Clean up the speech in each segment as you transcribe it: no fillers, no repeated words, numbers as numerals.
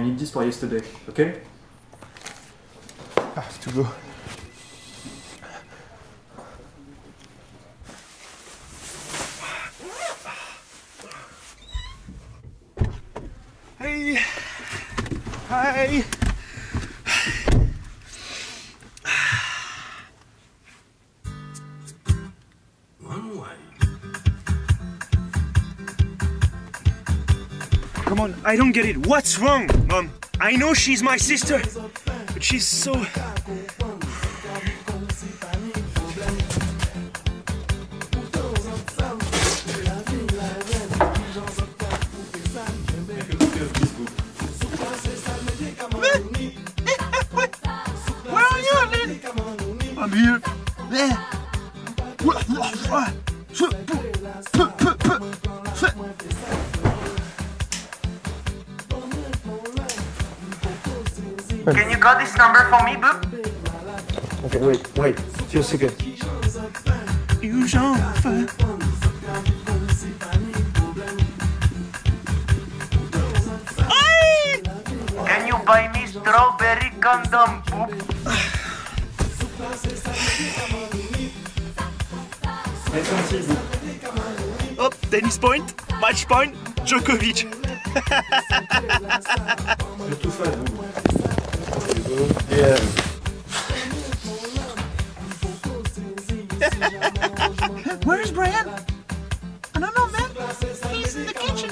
need this for yesterday, okay? I have to go. Hey! Hi! Come on, I don't get it. What's wrong, Mom? I know she's my sister, but she's so... Where are you, Lynn? I'm here. Can you call this number for me, Boob? Okay, wait. Just a second. Can you buy me strawberry condom, Boob? Oh, tennis point, match point, Djokovic. Yeah. Where's Brian? I don't know, man. He's in the kitchen.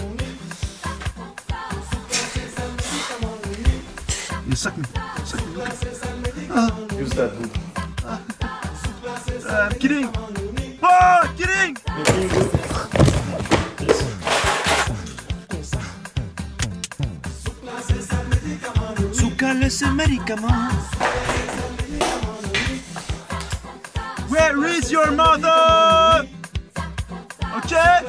You suck me. Use that. I'm kidding. Oh, kidding. Sucales médicaments. Where is your mother? Okay?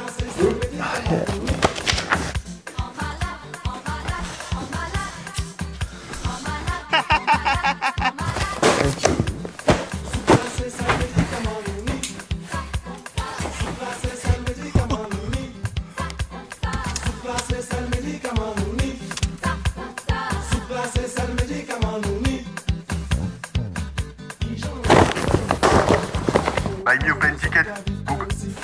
Buy me a plane ticket, Boob.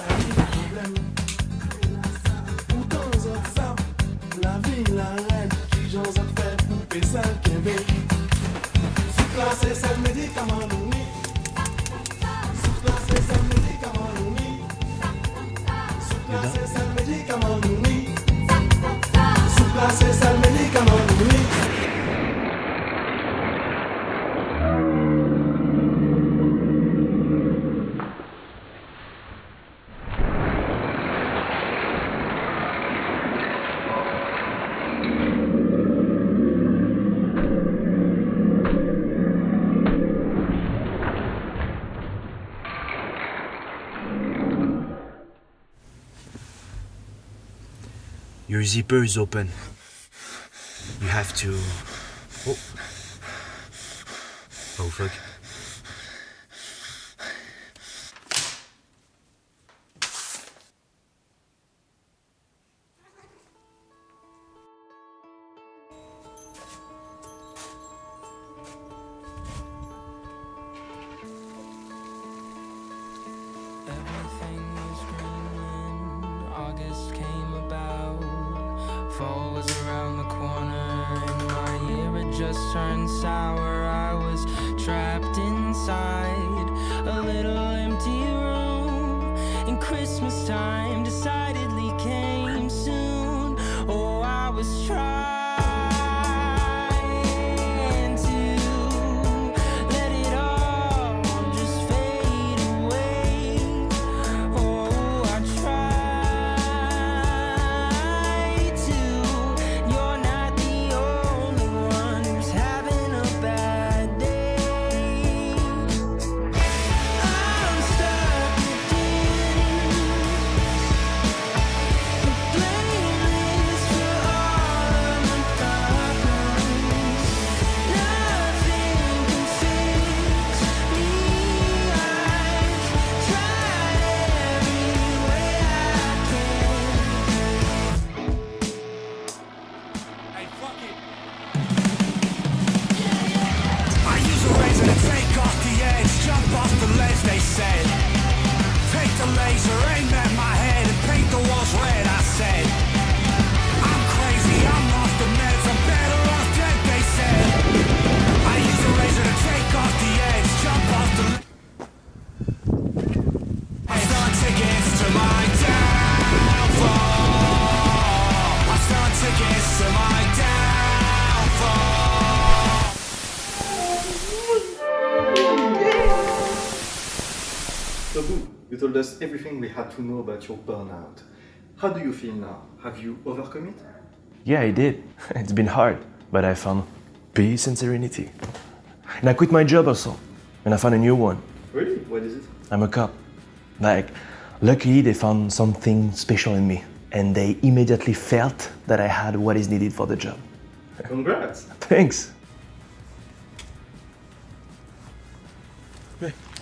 Your zipper is open. You have to... Oh. Oh, fuck. Fall was around the corner and my year had just turned sour. I was trapped inside a little empty room, and Christmas time decidedly came soon. Oh, I was trying to let it all just fade away. Oh, I tried. Boob, you told us everything we had to know about your burnout. How do you feel now? Have you overcome it? Yeah, I did. It's been hard, but I found peace and serenity. And I quit my job also, and I found a new one. Really? What is it? I'm a cop. Like, luckily they found something special in me, and they immediately felt that I had what is needed for the job. Congrats! Thanks. Hey.